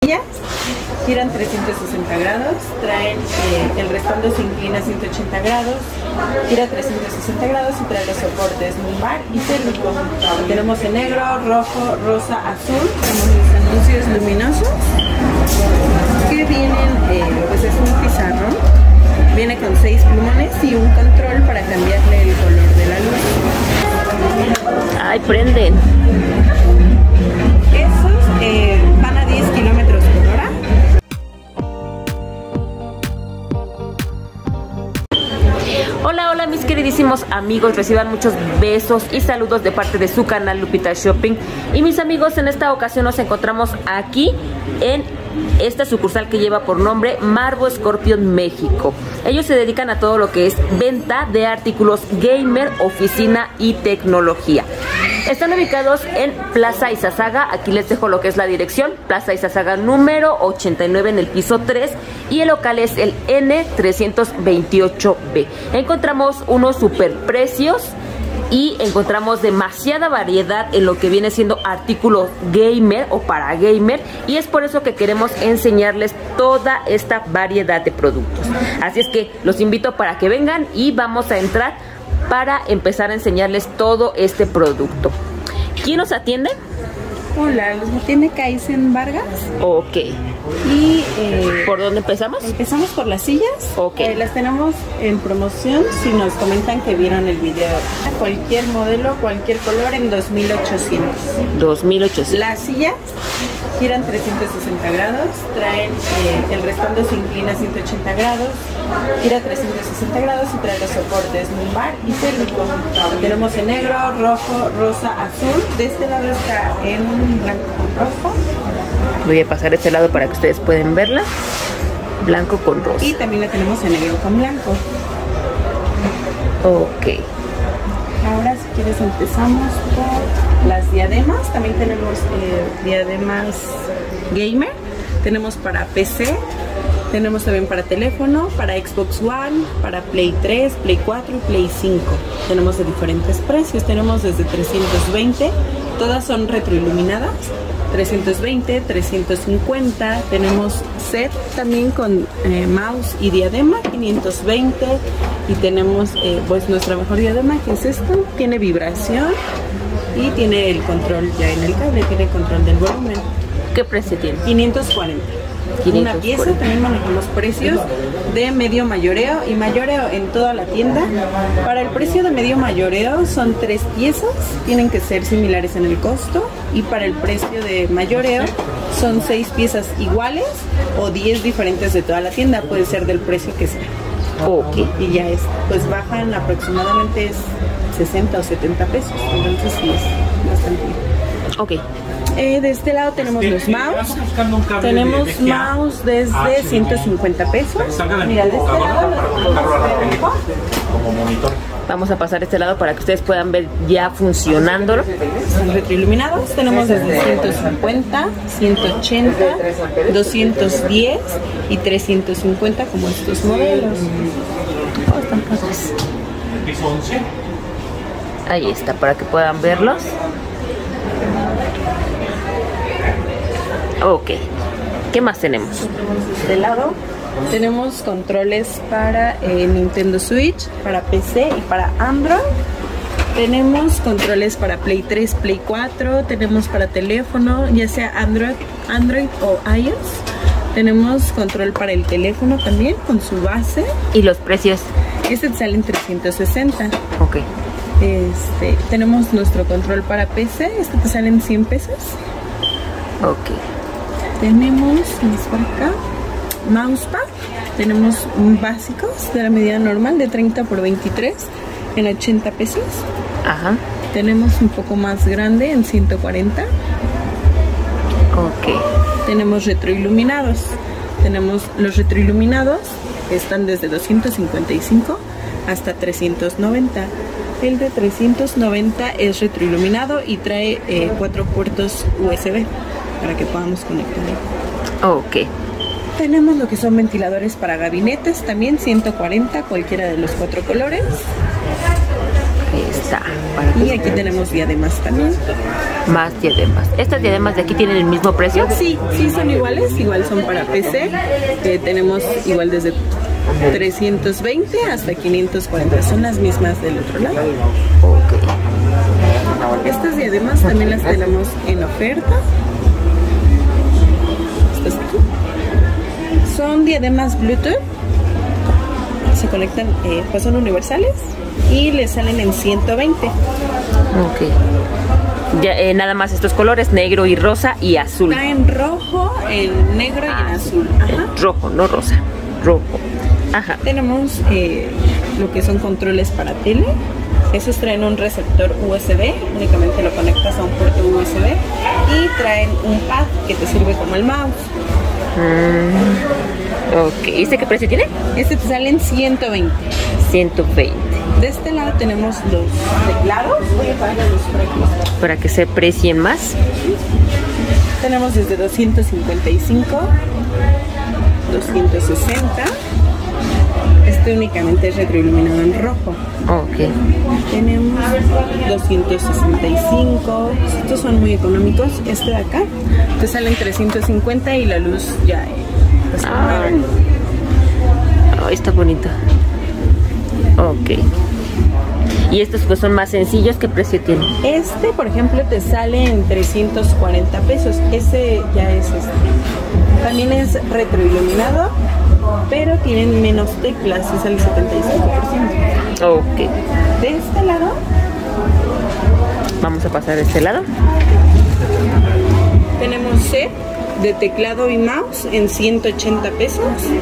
Giran 360 grados, traen el respaldo se inclina 180 grados, gira 360 grados y trae los soportes lumbar y cérvico. Tenemos en negro, rojo, rosa, azul, tenemos los anuncios luminosos que vienen, pues es un pizarrón, viene con 6 plumones y un control para cambiarle el color de la luz. ¡Ay, prenden! Esos van a 10 kilómetros por hora. Hola, hola mis queridísimos amigos, reciban muchos besos y saludos de parte de su canal Lupita Shopping. Y mis amigos, en esta ocasión nos encontramos aquí en esta sucursal que lleva por nombre Marvo Scorpion México. Ellos se dedican a todo lo que es venta de artículos gamer, oficina y tecnología. Están ubicados en Plaza Izazaga, aquí les dejo lo que es la dirección, Plaza Izazaga número 89 en el piso 3 y el local es el N328B. Encontramos unos super precios y encontramos demasiada variedad en lo que viene siendo artículos gamer o para gamer, y es por eso que queremos enseñarles toda esta variedad de productos. Así es que los invito para que vengan y vamos a entrar para empezar a enseñarles todo este producto. ¿Quién nos atiende? Hola, los atiende Kaizen Vargas. Ok. Y ¿por dónde empezamos? Empezamos por las sillas. Ok. Las tenemos en promoción si nos comentan que vieron el video. Cualquier modelo, cualquier color en 2,800. 2,800. Las sillas giran 360 grados, traen el respaldo se inclina 180 grados, gira 360 grados y trae los soportes lumbar y cérvico. Tenemos en negro, rojo, rosa, azul. De este lado está en blanco con rojo. Voy a pasar este lado para que ustedes puedan verla. Blanco con rosa. Y también la tenemos en negro con blanco. Ok. Ahora, si quieres, empezamos por las diademas. También tenemos diademas gamer. Tenemos para PC. Tenemos también para teléfono, para Xbox One, para Play 3, Play 4 y Play 5. Tenemos de diferentes precios. Tenemos desde 320. Todas son retroiluminadas. 320, 350, tenemos set también con mouse y diadema, 520, y tenemos pues nuestra mejor diadema, que es esto, tiene vibración y tiene el control ya en el cable, tiene control del volumen. ¿Qué precio tiene? 540. Una pieza. También manejamos precios de medio mayoreo y mayoreo en toda la tienda. Para el precio de medio mayoreo son 3 piezas, tienen que ser similares en el costo, y para el precio de mayoreo son 6 piezas iguales o 10 diferentes de toda la tienda, puede ser del precio que sea. Ok. Y ya es, pues bajan aproximadamente 60 o 70 pesos, entonces sí es bastante bien. Ok. De este lado tenemos los mouse. Tenemos mouse desde 150 pesos. Mira, de este lado como monitor. Vamos a pasar este lado para que ustedes puedan ver ya funcionándolo. Son retroiluminados. Tenemos desde 150, 180, 210 y 350 como estos modelos. Oh, están padres. Ahí está, para que puedan verlos. Ok, ¿qué más tenemos? De este lado tenemos controles para Nintendo Switch, para PC y para Android. Tenemos controles para Play 3, Play 4, tenemos para teléfono, ya sea Android o iOS. Tenemos control para el teléfono también con su base. ¿Y los precios? Este te sale en 360. Ok. Tenemos nuestro control para PC, este te sale en 100 pesos. Ok. Tenemos, vamos por acá, mousepad. Tenemos básicos de la medida normal de 30 por 23 en 80 pesos. Ajá. Tenemos un poco más grande en 140. Ok. Tenemos retroiluminados. Tenemos los retroiluminados que están desde 255 hasta 390. El de 390 es retroiluminado y trae 4 puertos USB para que podamos conectar. Ok. Tenemos lo que son ventiladores para gabinetes, también 140, cualquiera de los 4 colores. está. Y aquí tenemos diademas también. Más diademas. ¿Estas diademas de aquí tienen el mismo precio? Sí, sí son iguales, igual son para PC. Tenemos igual desde 320 hasta 540, son las mismas del otro lado. Ok. Estas diademas también las tenemos en oferta. Estas aquí. Son diademas Bluetooth. Se conectan, pues son universales y les salen en 120. Ok. Ya, nada más estos colores, negro y rosa y azul. Está en rojo, en negro y en azul. Ajá. Rojo, no rosa. Rojo. Ajá. Tenemos lo que son controles para tele. Esos traen un receptor USB, únicamente lo conectas a un puerto USB y traen un pad que te sirve como el mouse. Ok, ¿este qué precio tiene? Este te sale en 120. 120. De este lado tenemos los teclados. Voy a poner los precios para que se aprecien más. Tenemos desde 255, 260. Este únicamente es retroiluminado en rojo. Ok. Tenemos 265. Estos son muy económicos. Este de acá te salen 350 y la luz ya está bonito. Ok. Y estos pues son más sencillos, ¿qué precio tienen? Este, por ejemplo, te sale en 340 pesos. Ese ya es también es retroiluminado, pero tienen menos teclas, es el 75%. Ok. De este lado, vamos a pasar de este lado. Tenemos set de teclado y mouse en 180 pesos.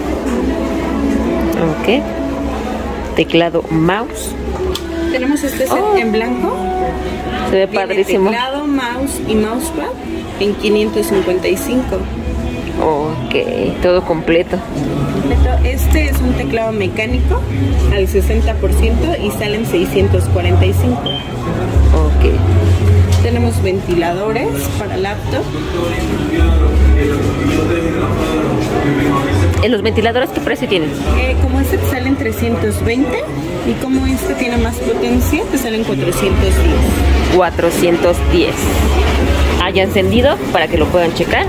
Ok. Teclado, mouse. Tenemos este set en blanco. Se ve padrísimo. Teclado, mouse y mousepad en 555. Ok, todo completo. Este es un teclado mecánico al 60% y salen 645. Ok. Tenemos ventiladores para laptop. ¿En los ventiladores qué precio tienen? Como este te salen 320 y como este tiene más potencia te salen 410. 410. Haya encendido para que lo puedan checar.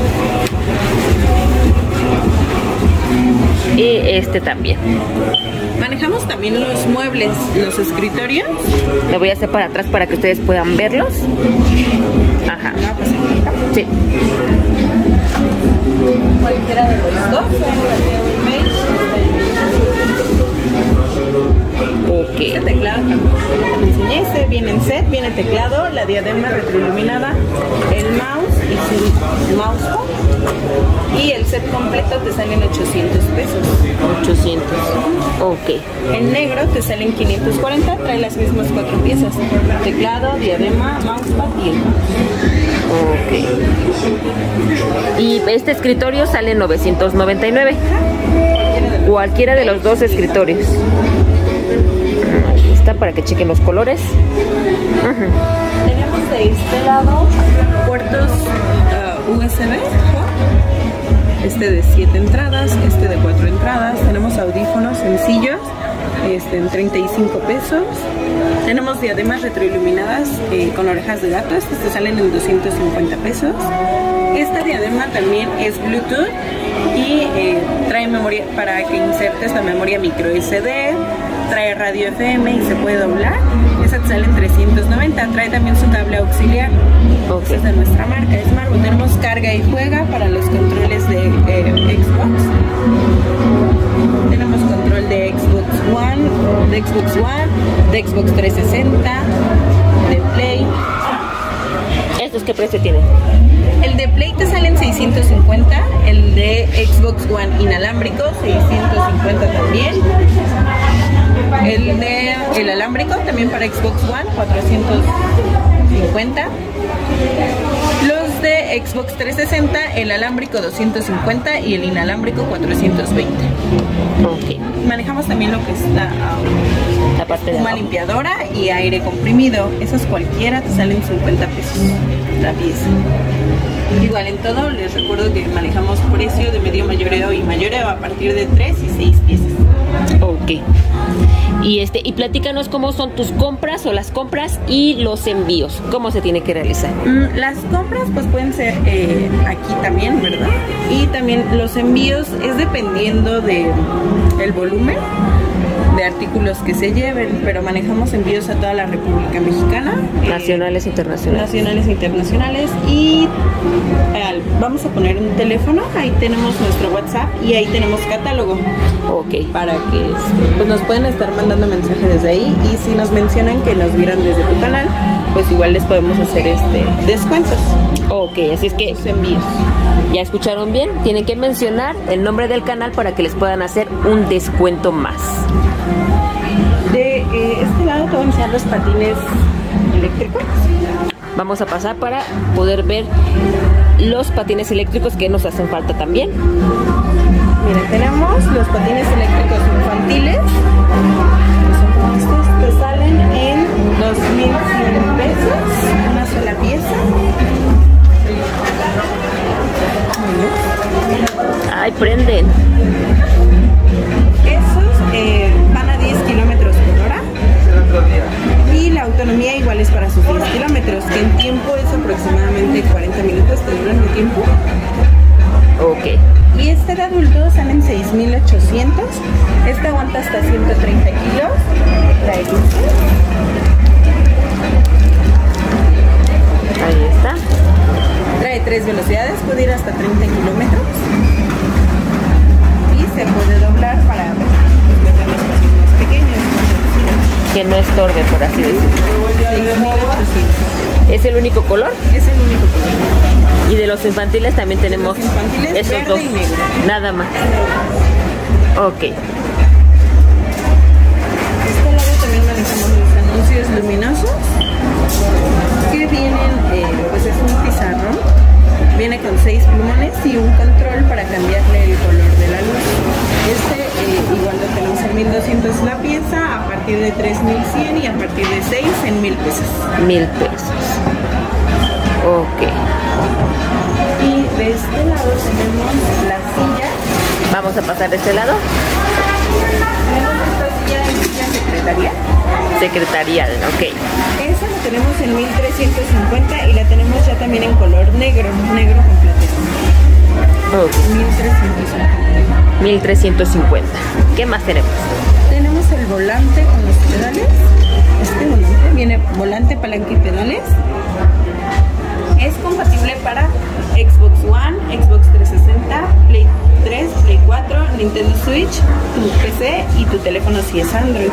Y este también. Manejamos también los muebles, los escritorios. Le voy a hacer para atrás para que ustedes puedan verlos. Ajá. Sí. Cualquiera de los dos. Ok. Este teclado me enseñé, este viene en set, viene teclado, la diadema retroiluminada, el mouse y su mousepad. Y el set completo te salen 800 pesos. 800. Ok. En negro te salen 540, trae las mismas 4 piezas. Teclado, diadema, mousepad y el mouse. Ok. Y este escritorio sale 999. Cualquiera de los dos escritorios. Ahí está para que chequen los colores. Tenemos de este lado puertos USB. Este de 7 entradas, este de 4 entradas. Tenemos audífonos sencillos en 35 pesos. Tenemos diademas retroiluminadas con orejas de gato. Estas te salen en 250 pesos. Esta diadema también es Bluetooth y trae memoria para que insertes la memoria micro SD. Trae radio FM y se puede doblar. Esa te sale en 390. Trae también su cable auxiliar. Okay. Es de nuestra marca, es Marvo. Tenemos carga y juega para los controles de Xbox. Tenemos control de Xbox One, de Xbox 360, de Play. ¿Estos qué precio tienen? El de Play te sale en 650, el de Xbox One inalámbrico 650 también. El alámbrico también para Xbox One 450. Los de Xbox 360, el alámbrico 250 y el inalámbrico 420. Ok. Manejamos también lo que está La parte de espuma abajo. limpiadora y aire comprimido. Esos cualquiera te salen 50 pesos la pieza. Igual en todo les recuerdo que manejamos precio de medio, mayoreo y mayoreo a partir de 3 y 6 piezas. Ok. Y platícanos cómo son tus compras o las compras y los envíos. ¿Cómo se tiene que realizar? Las compras pues pueden ser aquí también, ¿verdad? Y también los envíos es dependiendo de el volumen de artículos que se lleven, pero manejamos envíos a toda la República Mexicana. Nacionales e internacionales. Nacionales e internacionales. Y vamos a poner un teléfono, ahí tenemos nuestro WhatsApp y ahí tenemos catálogo. Ok. Para que pues nos pueden estar mandando mensajes desde ahí, y si nos mencionan que nos vieron desde tu canal, pues igual les podemos hacer descuentos. Ok, así es que Los envíos. ya escucharon bien, tienen que mencionar el nombre del canal para que les puedan hacer un descuento más. De este lado te voy a enseñar los patines eléctricos. Vamos a pasar para poder ver los patines eléctricos que nos hacen falta también. Miren, tenemos los patines eléctricos infantiles, que son como estos, te salen en 2,100 pesos, una sola pieza. Ay, prenden. Esos van a 10 kilómetros por hora y la autonomía igual es para sus 10 kilómetros, que en tiempo es aproximadamente 40 minutos, te duran de tiempo. Ok. Y este de adulto salen 6,800. Este aguanta hasta 130 kilos. Trae luces. Ahí está. Trae 3 velocidades, puede ir hasta 30 kilómetros. Y se puede doblar para meter los espacios más pequeños. Que no estorbe, por así decirlo. 6,800. ¿Es el único color? Es el único color. Y de los infantiles también tenemos Los infantiles, esos verde dos. y negro. Nada más. Ok. De este lado también manejamos los anuncios luminosos que vienen, pues es un pizarrón, viene con 6 plumones y un control para cambiarle el color de la luz. Igual lo tenemos en 1,200 la pieza, a partir de 3,100 y a partir de 6 en 1,000 pesos. 1,000 pesos. Ok. Y de este lado tenemos la silla. Vamos a pasar de este lado. Tenemos esta silla en silla secretaria. Secretarial, ok. Esa la tenemos en 1,350 y la tenemos ya también en color negro con plateado. Ok. 1,350. 1,350. ¿Qué más tenemos? Tenemos el volante con los pedales. Este volante viene volante, palanca y pedales. Es compatible para Xbox One, Xbox 360, Play 3, Play 4, Nintendo Switch, tu PC y tu teléfono si es Android.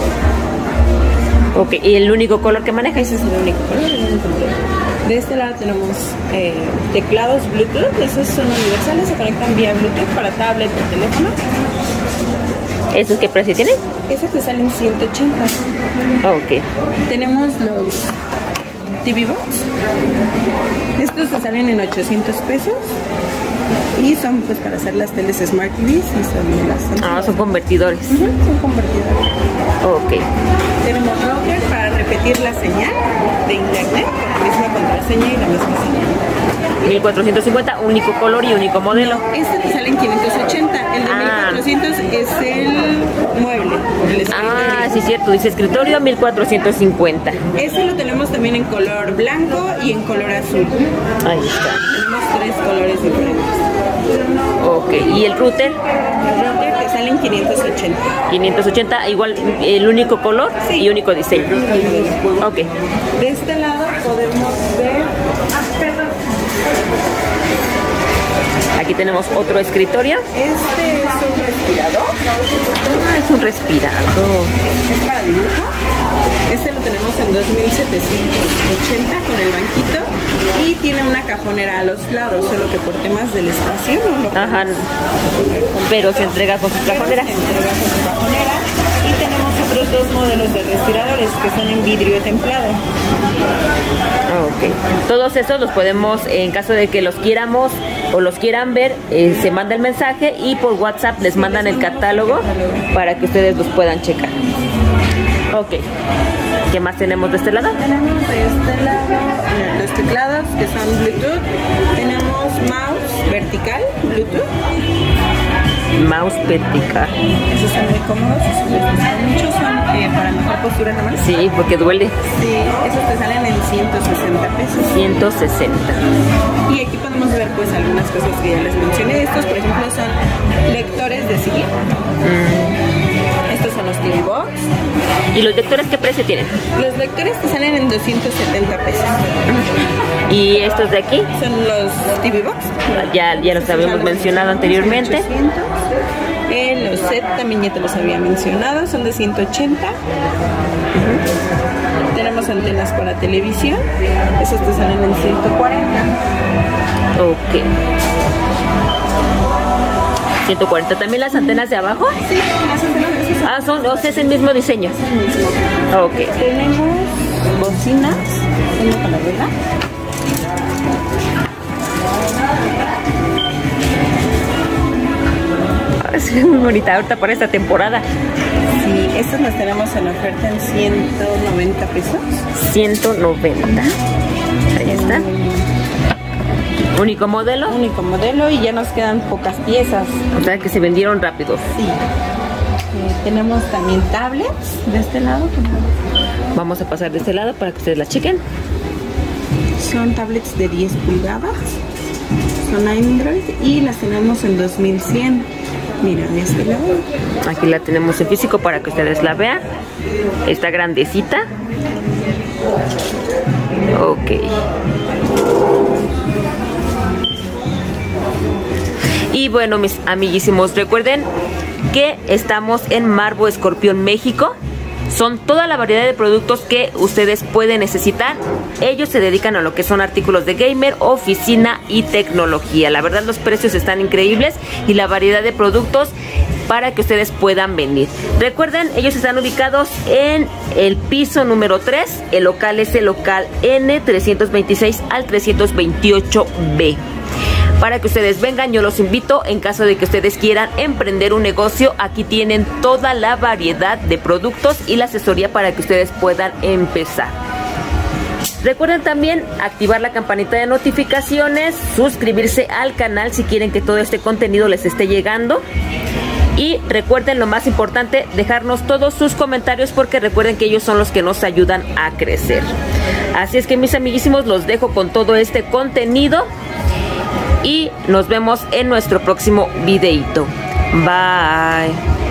Ok, ¿y el único color que maneja? Ese es el único color, el único color. De este lado tenemos teclados Bluetooth, esos son universales, se conectan vía Bluetooth para tablet o teléfono. ¿Esos qué precio tienen? Ese te sale en 180. Ok. Tenemos los TV Box. Estos te salen en 800 pesos. Y son pues para hacer las teles Smart TVs y son las... Son convertidores. Son convertidores. Ok. Tenemos router para repetir la señal de internet con la misma contraseña y la misma señal. 1,450, único color y único modelo. Este te sale en 580. El de 1,400 es el mueble. El escritorio. Sí, cierto. Dice escritorio 1,450. Ese lo tenemos también en color blanco y en color azul. Ahí está. Tenemos 3 colores diferentes. Ok. ¿Y el router? El router te sale en 580. 580, igual el único color y único diseño. Ok. De este lado podemos ver... perdón. Aquí tenemos otro escritorio. Este es un respirador. Es un respirador. Es para dibujo. Este lo tenemos en 2,780 con el banquito y tiene una cajonera a los lados, solo que por temas del espacio no lo podemos poner pero se entrega con su cajonera. Se entrega con su cajonera. Y tenemos otros 2 modelos de respiradores que son en vidrio templado. Ok. Todos estos los podemos, en caso de que los quieramos o los quieran ver, se manda el mensaje y por WhatsApp les mandan el catálogo para que ustedes los puedan checar. Ok. ¿Qué más tenemos de este lado? Tenemos de este lado los teclados que son Bluetooth. Tenemos mouse vertical Bluetooth. Mouse vertical. Esos son muy cómodos, esos les gustan mucho, son para mejor postura nomás. Sí, porque duele. Sí, esos te salen en 160 pesos. 160. Y aquí podemos ver pues algunas cosas que ya les mencioné. Estos por ejemplo son lectores de CD. Estos son los TV Box. ¿Y los lectores qué precio tienen? Los lectores te salen en 270 pesos. ¿Y estos de aquí? Son los TV Box. Ya los habíamos mencionado anteriormente. 800. Los set también ya te los había mencionado, son de 180. Tenemos antenas para televisión, esos te salen en 140. Ok. 140. ¿También las antenas de abajo? Sí, las antenas de esos o sea, es el mismo diseño. Ok. Tenemos bocinas, tengo con la vela. Es muy bonita ahorita para esta temporada. Sí, estas las tenemos en oferta en 190 pesos. 190. Ahí está. ¿Único modelo? Único modelo y ya nos quedan pocas piezas. O sea que se vendieron rápido. Sí. Tenemos también tablets de este lado. Vamos a pasar de este lado para que ustedes la chequen. Son tablets de 10 pulgadas. Son Android y las tenemos en 2100. Mira, de este lado. Aquí la tenemos en físico para que ustedes la vean. Está grandecita. Ok. Y bueno, mis amiguísimos, recuerden que estamos en Marbo Escorpión, México. Son toda la variedad de productos que ustedes pueden necesitar. Ellos se dedican a lo que son artículos de gamer, oficina y tecnología. La verdad, los precios están increíbles y la variedad de productos para que ustedes puedan venir. Recuerden, ellos están ubicados en el piso número 3. El local es el local N 326 al 328B. Para que ustedes vengan, yo los invito en caso de que ustedes quieran emprender un negocio. Aquí tienen toda la variedad de productos y la asesoría para que ustedes puedan empezar. Recuerden también activar la campanita de notificaciones, suscribirse al canal si quieren que todo este contenido les esté llegando. Y recuerden, lo más importante, dejarnos todos sus comentarios porque recuerden que ellos son los que nos ayudan a crecer. Así es que mis amiguísimos, los dejo con todo este contenido. Y nos vemos en nuestro próximo videito. Bye.